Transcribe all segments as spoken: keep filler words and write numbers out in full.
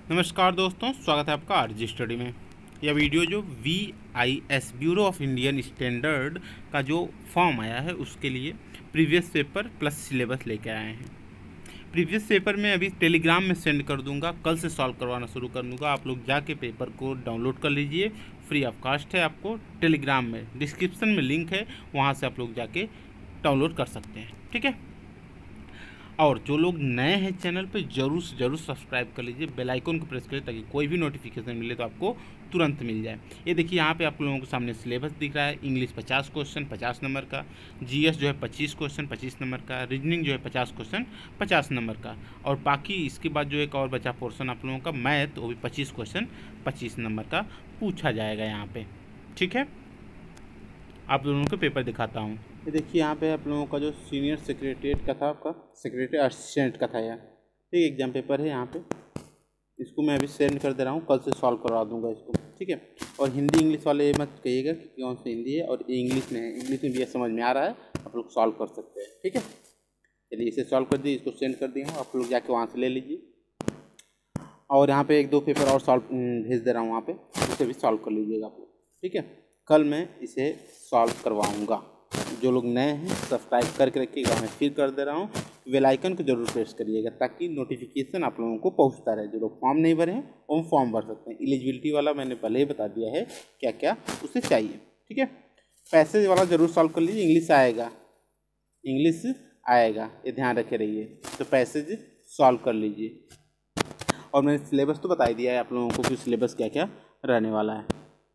नमस्कार दोस्तों, स्वागत है आपका आरजी स्टडी में। यह वीडियो जो V I S bureau of Indian standard का जो फॉर्म आया है उसके लिए प्रीवियस पेपर प्लस सिलेबस लेकर आए हैं। प्रीवियस पेपर में अभी टेलीग्राम में सेंड कर दूंगा, कल से सॉल्व करवाना शुरू कर दूंगा। आप लोग जाके पेपर को डाउनलोड कर लीजिए, फ्री ऑफ कास्ट है। आपको टेलीग्राम में डिस्क्रिप्शन में लिंक है, वहाँ से आप लोग जाके डाउनलोड कर सकते हैं, ठीक है। और जो लोग नए हैं चैनल पे ज़रूर से ज़रूर सब्सक्राइब कर लीजिए, बेल आइकन को प्रेस करिए ताकि कोई भी नोटिफिकेशन मिले तो आपको तुरंत मिल जाए। ये देखिए यहाँ पे आप लोगों के सामने सिलेबस दिख रहा है। इंग्लिश पचास क्वेश्चन पचास नंबर का, जीएस जो है पच्चीस क्वेश्चन पच्चीस नंबर का, रीजनिंग जो है पचास क्वेश्चन पचास नंबर का, और बाकी इसके बाद जो एक और बचा पोर्सन आप लोगों का मैथ, वो भी पच्चीस क्वेश्चन पच्चीस नंबर का पूछा जाएगा यहाँ पर, ठीक है। आप लोगों को पेपर दिखाता हूँ। ये देखिए यहाँ पे आप लोगों का जो सीनियर सेक्रेटरीट का था, आपका सेक्रेटरी असिस्टेंट का था यार, ठीक है। एग्जाम पेपर है यहाँ पे, इसको मैं अभी सेंड कर दे रहा हूँ, कल से सॉल्व करवा दूंगा इसको, ठीक है। और हिंदी इंग्लिश वाले ये मत कहिएगा कि कौन सी हिंदी है, और इंग्लिश में है, इंग्लिश में भी ये समझ में आ रहा है, आप लोग सॉल्व कर सकते हैं, ठीक है। चलिए इसे सॉल्व कर दिए, इसको सेंड कर दिया हूँ, आप लोग जाके वहाँ से ले लीजिए। और यहाँ पे एक दो पेपर और सॉल्व भेज दे रहा हूँ वहाँ पे, उसे भी सॉल्व कर लीजिएगा आप लोग, ठीक है। कल मैं इसे सॉल्व करवाऊँगा। जो लोग नए हैं सब्सक्राइब करके रखिएगा, मैं फिर कर दे रहा हूँ। बेल आइकन को जरूर प्रेस करिएगा ताकि नोटिफिकेशन आप लोगों को पहुँचता रहे। जो लोग फॉर्म नहीं भरे हैं वो फॉर्म भर सकते हैं। एलिजिबिलिटी वाला मैंने पहले ही बता दिया है क्या क्या उसे चाहिए, ठीक है। पैसेज वाला जरूर सॉल्व कर लीजिए, इंग्लिश आएगा, इंग्लिश आएगा, ये ध्यान रखे रहिए। तो पैसेज सॉल्व कर लीजिए। और मैंने सिलेबस तो बता ही दिया है आप लोगों को कि सिलेबस क्या क्या रहने वाला है।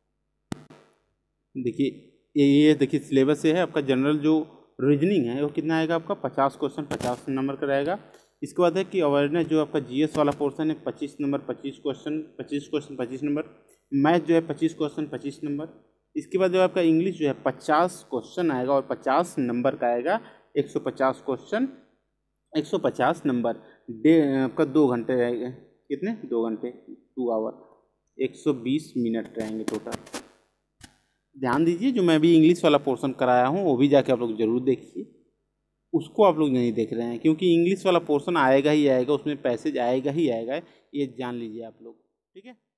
देखिए ये ये देखिए सिलेबस से है आपका। जनरल जो रीजनिंग है वो कितना आएगा आपका, पचास क्वेश्चन पचास नंबर का रहेगा। इसके बाद है कि अवेयरनेस जो आपका जीएस वाला पोर्शन है पच्चीस नंबर पच्चीस क्वेश्चन पच्चीस क्वेश्चन पच्चीस नंबर। मैथ जो है पच्चीस क्वेश्चन पच्चीस नंबर। इसके बाद जो आपका इंग्लिश जो है पचास क्वेश्चन आएगा और पचास नंबर का आएगा। एक सौ पचास क्वेश्चन एक सौ पचास नंबर। डे आपका दो घंटे रहेंगे, कितने दो घंटे टू आवर एक सौ बीस मिनट रहेंगे टोटल। ध्यान दीजिए, जो मैं अभी इंग्लिश वाला पोर्शन कराया हूँ वो भी जाके आप लोग जरूर देखिए। उसको आप लोग नहीं देख रहे हैं क्योंकि इंग्लिश वाला पोर्शन आएगा ही आएगा, उसमें पैसेज आएगा ही आएगा, ये जान लीजिए आप लोग, ठीक है।